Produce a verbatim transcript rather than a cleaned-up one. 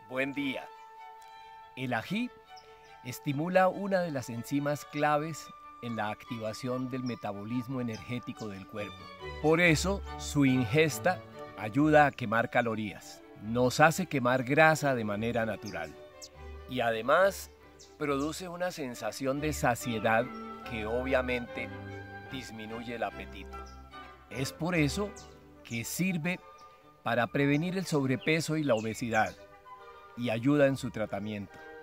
Buen día. El ají estimula una de las enzimas claves en la activación del metabolismo energético del cuerpo. Por eso, su ingesta ayuda a quemar calorías, nos hace quemar grasa de manera natural y además produce una sensación de saciedad que obviamente disminuye el apetito. Es por eso que sirve para prevenir el sobrepeso y la obesidad y ayuda en su tratamiento.